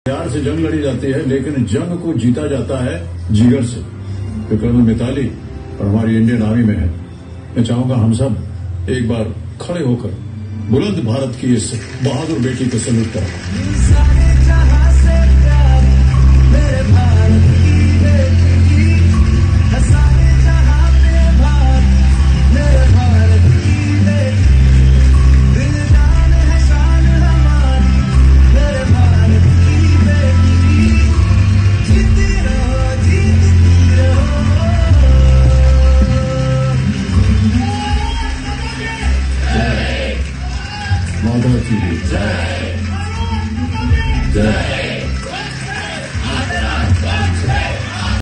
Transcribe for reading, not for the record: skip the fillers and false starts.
प्यार से जंग लड़ी जाती है, लेकिन जंग को जीता जाता है जिगर से, जो कर्नल मिताली और हमारी इंडियन आर्मी में है। मैं चाहूंगा हम सब एक बार खड़े होकर बुलंद भारत की इस बहादुर बेटी को सैल्यूट करें।